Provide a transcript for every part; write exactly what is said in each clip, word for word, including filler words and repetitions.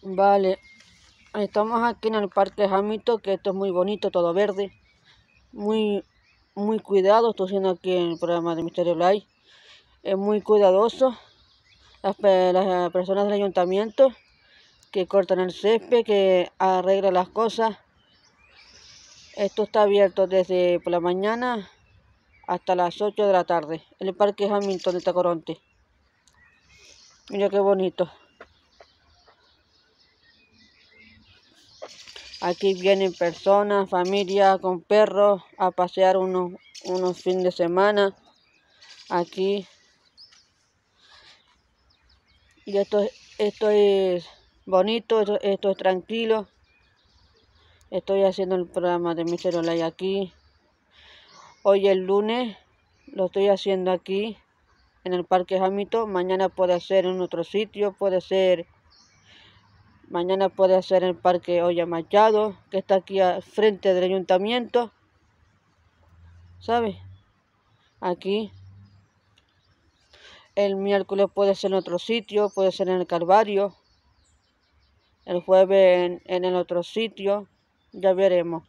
Vale, estamos aquí en el Parque Hamilton, que esto es muy bonito, todo verde, muy, muy cuidado. Estoy haciendo aquí en el programa de Misterio Live. Es muy cuidadoso. Las, las personas del ayuntamiento que cortan el césped, que arreglan las cosas. Esto está abierto desde por la mañana hasta las ocho de la tarde. El Parque Hamilton de Tacoronte. Mira qué bonito. Aquí vienen personas, familias con perros a pasear unos, unos fines de semana. Aquí. Y esto, esto es bonito, esto, esto es tranquilo. Estoy haciendo el programa de Misterio Live aquí. Hoy el lunes lo estoy haciendo aquí en el Parque Hamilton. Mañana puede ser en otro sitio, puede ser... Mañana puede ser en el Parque Olla Machado, que está aquí al frente del ayuntamiento. ¿Sabes? Aquí. El miércoles puede ser en otro sitio, puede ser en el Calvario. El jueves en, en el otro sitio. Ya veremos.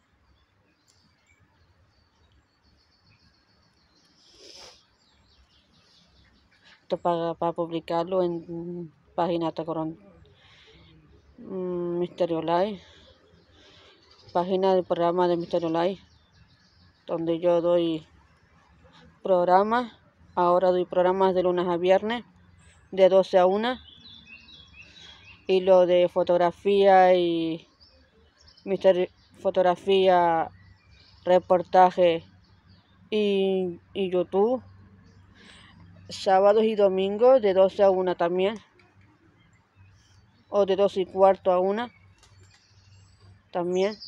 Esto para, para publicarlo en página Tacoronte. Misterio Live. Página del programa de Misterio Live, donde yo doy programas. Ahora doy programas de lunes a viernes, de doce a una. Y lo de fotografía y misterio, fotografía, reportaje y, y YouTube. Sábados y domingos de doce a una también. O de doce y cuarto a una. También.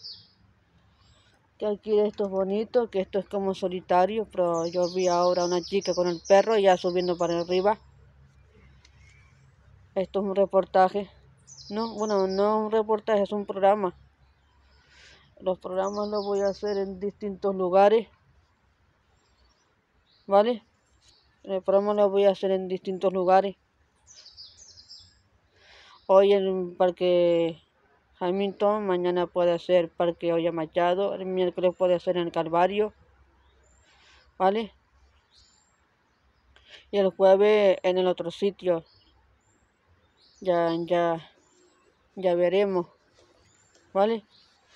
Que aquí esto es bonito, que esto es como solitario, pero yo vi ahora una chica con el perro ya subiendo para arriba. Esto es un reportaje. No, bueno, no un reportaje, es un programa. Los programas los voy a hacer en distintos lugares. ¿Vale? El programa lo voy a hacer en distintos lugares. Hoy en el Parque Hamilton, mañana puede ser Parque Olla Machado, el miércoles puede ser en el Calvario. ¿Vale? Y el jueves en el otro sitio. Ya, ya, ya veremos. ¿Vale?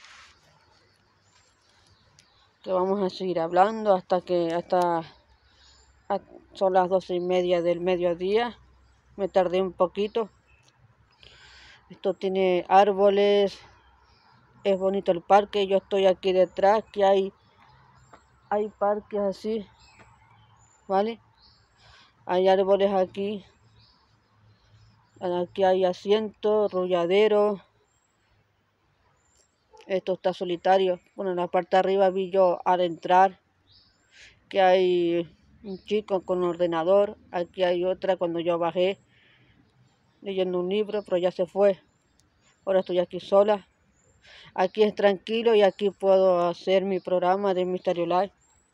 Que vamos a seguir hablando hasta que hasta, hasta son las doce y media del mediodía. Me tardé un poquito. Esto tiene árboles. Es bonito el parque. Yo estoy aquí detrás, que hay hay parques así. ¿Vale? Hay árboles aquí. Aquí hay asientos, rolladero. Esto está solitario. Bueno, en la parte de arriba vi yo al entrar que hay un chico con ordenador. Aquí hay otra cuando yo bajé leyendo un libro, pero ya se fue. Ahora estoy aquí sola. Aquí es tranquilo y aquí puedo hacer mi programa de Misterio Live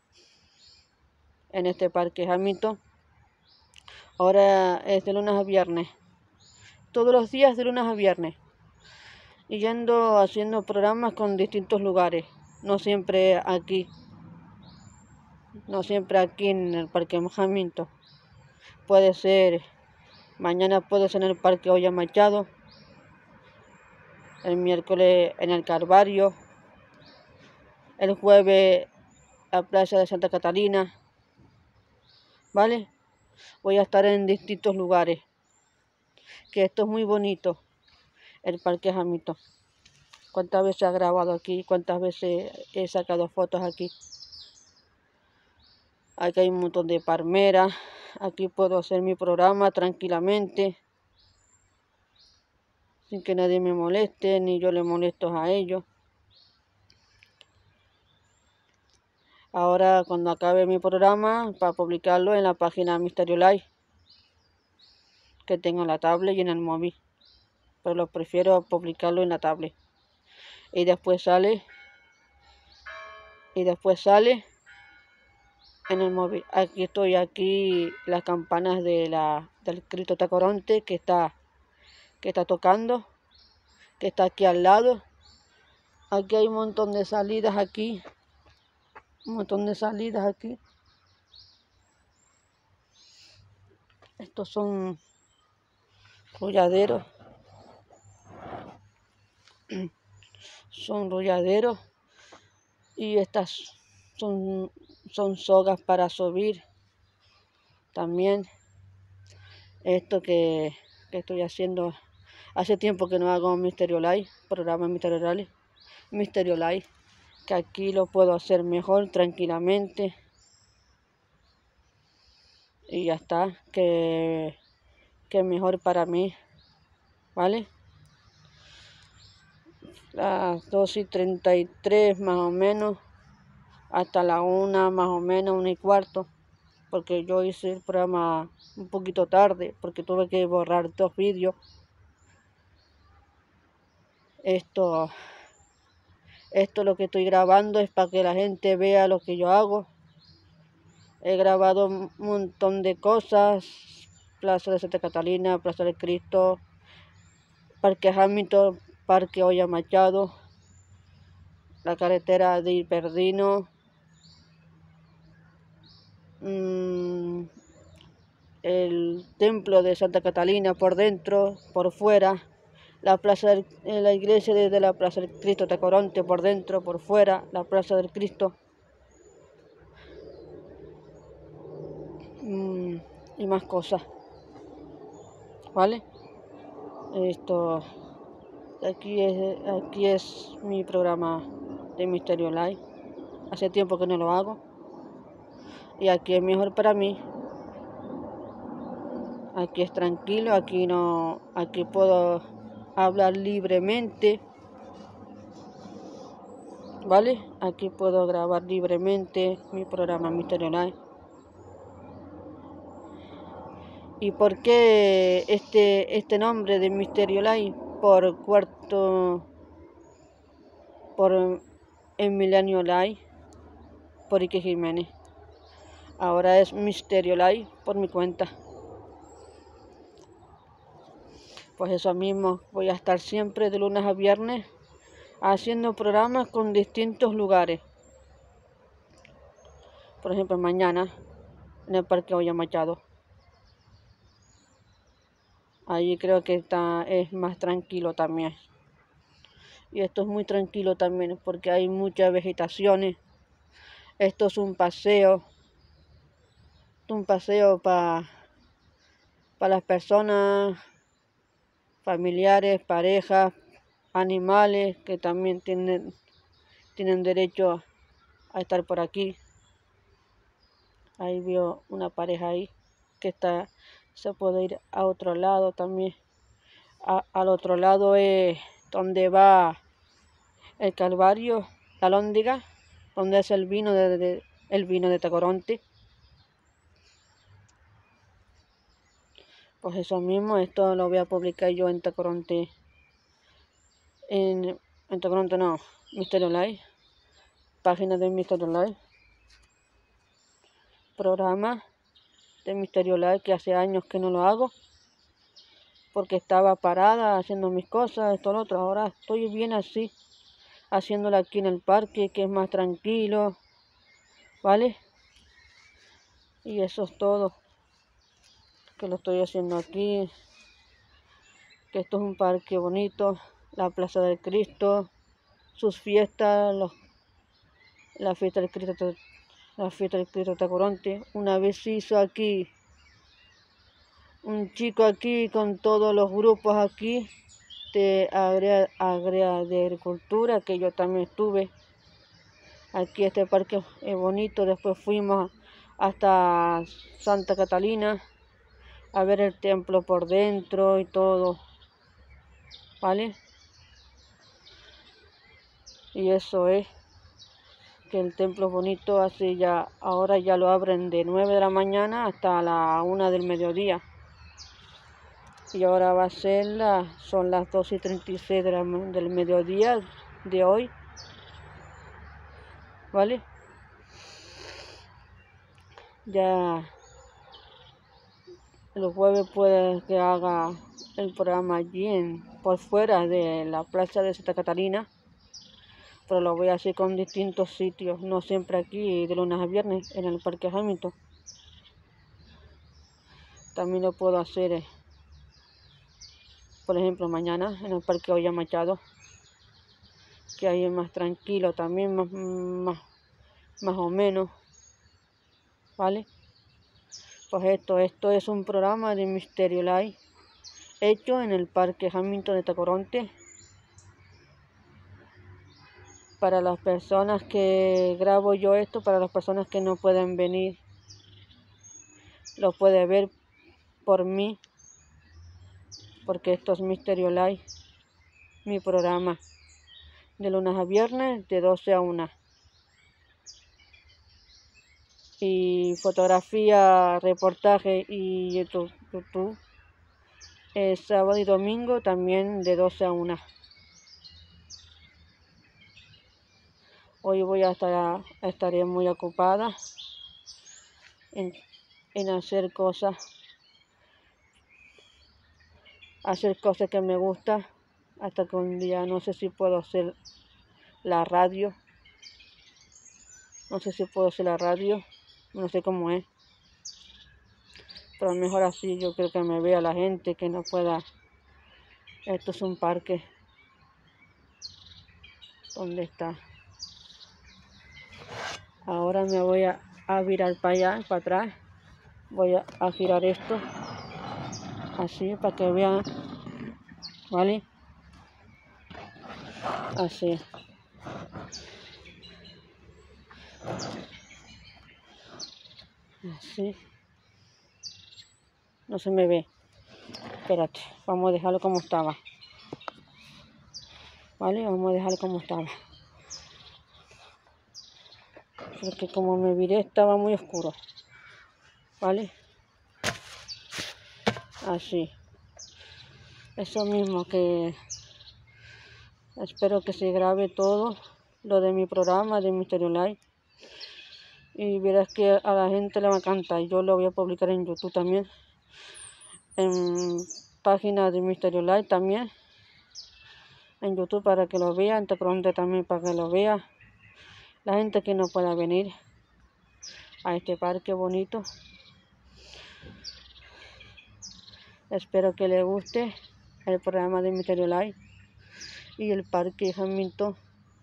en este Parque Hamilton. Ahora es de lunes a viernes. Todos los días de lunes a viernes. Y yendo haciendo programas con distintos lugares. No siempre aquí. No siempre aquí en el Parque Hamilton. Puede ser, mañana puede ser en el Parque Olla Machado. El miércoles en el Calvario. El jueves la playa de Santa Catalina. ¿Vale? Voy a estar en distintos lugares. Que esto es muy bonito. El Parque Hamilton. ¿Cuántas veces he grabado aquí? ¿Cuántas veces he sacado fotos aquí? Aquí hay un montón de palmeras. Aquí puedo hacer mi programa tranquilamente. Sin que nadie me moleste, ni yo le molesto a ellos. Ahora cuando acabe mi programa, para publicarlo en la página Misterio Live, que tengo en la tablet y en el móvil. Pero lo prefiero publicarlo en la tablet. Y después sale. Y después sale en el móvil. Aquí estoy, aquí las campanas de la, del Cristo Tacoronte que está, que está tocando. que está aquí al lado. Aquí hay un montón de salidas aquí. Un montón de salidas aquí. Estos son rolladeros. Son rolladeros. Y estas son, son sogas para subir. También esto que, que estoy haciendo. Hace tiempo que no hago Misterio Live, programa Misterio Live, Misterio Live, que aquí lo puedo hacer mejor, tranquilamente. Y ya está, que, que mejor para mí, ¿vale? Las dos y treinta y tres más o menos, hasta la una más o menos, una y cuarto, porque yo hice el programa un poquito tarde, porque tuve que borrar dos vídeos. Esto, esto lo que estoy grabando es para que la gente vea lo que yo hago. He grabado un montón de cosas, Plaza de Santa Catalina, Plaza del Cristo, Parque Hamilton, Parque Oya Machado, la carretera de Hiperdino, mmm, el templo de Santa Catalina por dentro, por fuera, la plaza del, la iglesia desde la Plaza del Cristo Tacoronte por dentro, por fuera, la Plaza del Cristo. Mm, y más cosas, ¿vale? Esto, aquí es, aquí es mi programa de Misterio Live. Hace tiempo que no lo hago. Y aquí es mejor para mí. Aquí es tranquilo, aquí no, aquí puedo hablar libremente, ¿vale? Aquí puedo grabar libremente mi programa Misterio Live. ¿Y por qué este, este nombre de Misterio Live? Por cuarto, por Emiliano Live, por Ike Jiménez. Ahora es Misterio Live por mi cuenta. Pues eso mismo, voy a estar siempre de lunes a viernes haciendo programas con distintos lugares. Por ejemplo, mañana en el Parque Oya Machado. Allí creo que está, es más tranquilo también. Y esto es muy tranquilo también porque hay muchas vegetaciones. Esto es un paseo. Un paseo para pa las personas, familiares, parejas, animales que también tienen, tienen derecho a estar por aquí. Ahí veo una pareja ahí que está, se puede ir a otro lado también. A, al otro lado es donde va el Calvario, la Lóndiga, donde es el vino de, de el vino de Tacoronte. Pues eso mismo, esto lo voy a publicar yo en Tacoronte. En, en Tacoronte no, Misterio Live. Página de Misterio Live. Programa de Misterio Live que hace años que no lo hago. Porque estaba parada haciendo mis cosas, esto, lo otro. Ahora estoy bien así, haciéndolo aquí en el parque, que es más tranquilo, ¿vale? Y eso es todo, que lo estoy haciendo aquí, que esto es un parque bonito, la Plaza del Cristo, sus fiestas, los, la fiesta del Cristo, la fiesta del Cristo Tacoronte. Una vez se hizo aquí, un chico aquí con todos los grupos aquí, de área, área de agricultura, que yo también estuve. Aquí este parque es bonito. Después fuimos hasta Santa Catalina a ver el templo por dentro y todo, ¿vale? Y eso es, que el templo es bonito. Así ya, ahora ya lo abren de nueve de la mañana hasta la una del mediodía. Y ahora va a ser la, son las dos y treinta y seis de la, del mediodía de hoy, ¿vale? Ya el jueves puede que haga el programa allí en, por fuera de la plaza de Santa Catarina, pero lo voy a hacer con distintos sitios, no siempre aquí de lunes a viernes en el Parque Hamilton. También lo puedo hacer, eh, por ejemplo, mañana en el Parque Olla Machado, que ahí es más tranquilo también, más, más, más o menos, ¿vale? Pues esto, esto es un programa de Misterio Live hecho en el Parque Hamilton de Tacoronte. Para las personas que grabo yo esto, para las personas que no pueden venir, lo puede ver por mí, porque esto es Misterio Live, mi programa, de lunes a viernes de doce a una. Y fotografía, reportaje y YouTube, YouTube es sábado y domingo también de doce a una. Hoy voy a estar, estaré muy ocupada en, en hacer cosas, hacer cosas que me gustan, hasta que un día no sé si puedo hacer la radio, no sé si puedo hacer la radio, no sé cómo es, pero mejor así yo creo que me vea la gente que no pueda. Esto es un parque. ¿Dónde está? Ahora me voy a, a virar para allá, para atrás. Voy a, a girar esto así para que vean, ¿vale? Así. Así. No se me ve. Espérate, vamos a dejarlo como estaba. ¿Vale? Vamos a dejarlo como estaba. Porque como me viré estaba muy oscuro. ¿Vale? Así. Eso mismo, que espero que se grabe todo lo de mi programa de Misterio Live. Y verás que a la gente le va a encantar. Yo lo voy a publicar en YouTube también. En página de Misterio Live también. En YouTube para que lo vean. En Tacoronte también para que lo vea. La gente que no pueda venir a este parque bonito. Espero que les guste el programa de Misterio Live y el Parque Hamilton,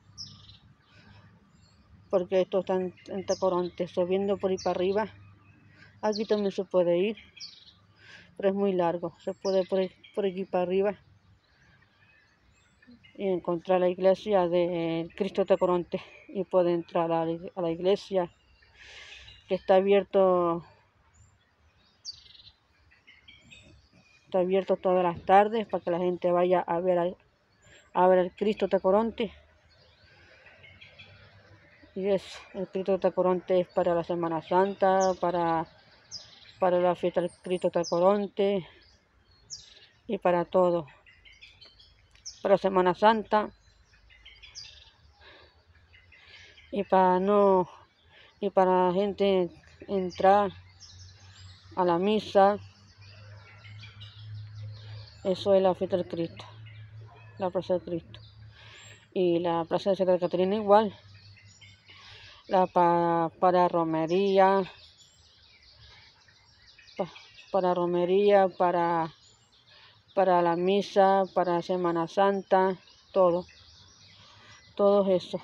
porque esto está en, en Tacoronte, subiendo por ahí para arriba. Aquí también se puede ir, pero es muy largo. Se puede por, ahí, por aquí para arriba y encontrar la iglesia de Cristo Tacoronte, y puede entrar a la, a la iglesia, que está abierto está abierto todas las tardes para que la gente vaya a ver a, a ver al Cristo Tacoronte. Y eso, el Cristo Tacoronte es para la Semana Santa, para, para la fiesta del Cristo Tacoronte y para todo. Para Semana Santa y para no y para la gente entrar a la misa. Eso es la fiesta del Cristo, la plaza del Cristo. Y la plaza de Santa Catarina igual. La pa, para romería, pa, para romería, para, para la misa, para Semana Santa, todo. Todo eso.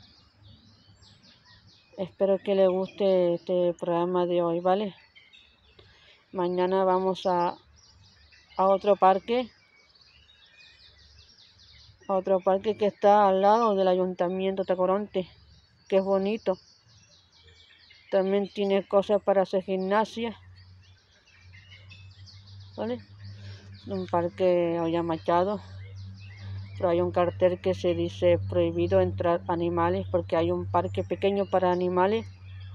Espero que les guste este programa de hoy, ¿vale? Mañana vamos a, a otro parque. A otro parque que está al lado del Ayuntamiento Tacoronte, que es bonito. También tiene cosas para hacer gimnasia, ¿vale? Un parque Olla Machado, pero hay un cartel que se dice prohibido entrar animales, porque hay un parque pequeño para animales.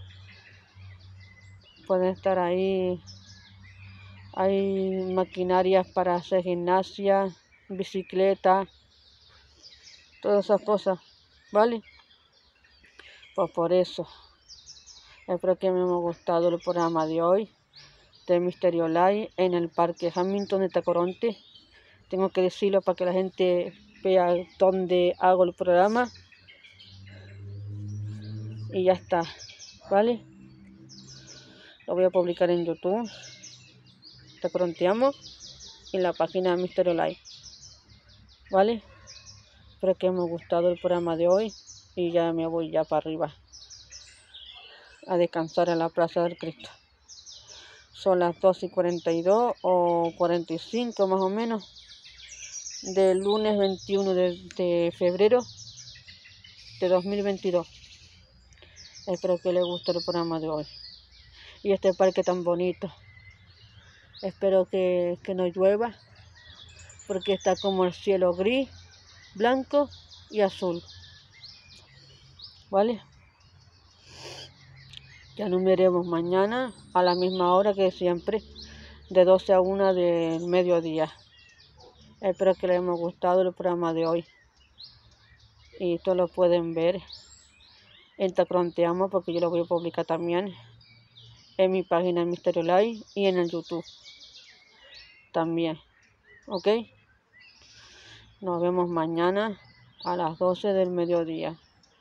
Pueden estar ahí, hay maquinarias para hacer gimnasia, bicicleta, todas esas cosas, ¿vale? Pues por eso, espero que me haya gustado el programa de hoy de Misterio Live en el Parque Hamilton de Tacoronte. tengo que decirlo para que la gente vea dónde hago el programa. Y ya está, ¿vale? Lo voy a publicar en YouTube. Te pronteamos en la página de Misterio Live, ¿vale? Espero que os haya gustado el programa de hoy y ya me voy ya para arriba a descansar en la Plaza del Cristo. Son las dos y cuarenta y dos o cuarenta y cinco más o menos del lunes veintiuno de, de febrero de dos mil veintidós. Espero que les guste el programa de hoy y este parque tan bonito. Espero que, que no llueva porque está como el cielo gris, blanco y azul, ¿vale? Ya nos veremos mañana a la misma hora que siempre, de doce a una del mediodía. Espero que les haya gustado el programa de hoy y esto lo pueden ver en Tacronteamos, porque yo lo voy a publicar también en mi página Misterio Live y en el YouTube también, ¿ok? Nos vemos mañana a las doce del mediodía,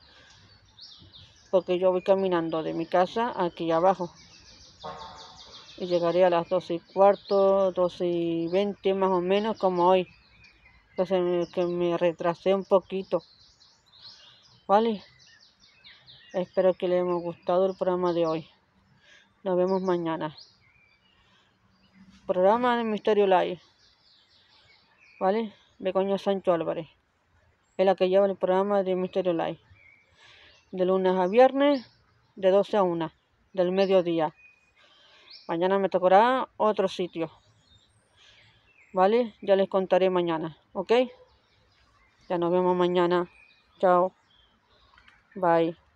porque yo voy caminando de mi casa aquí abajo y llegaré a las doce y cuarto, doce y veinte más o menos, como hoy, entonces que me retrasé un poquito, ¿vale? Espero que les haya gustado el programa de hoy. Nos vemos mañana. Programa de Misterio Live, ¿vale? Begoña Sancho Álvarez es la que lleva el programa de Misterio Live, de lunes a viernes, de doce a una del mediodía. Mañana me tocará otro sitio, ¿vale? Ya les contaré mañana, ¿ok? Ya nos vemos mañana. Chao. Bye.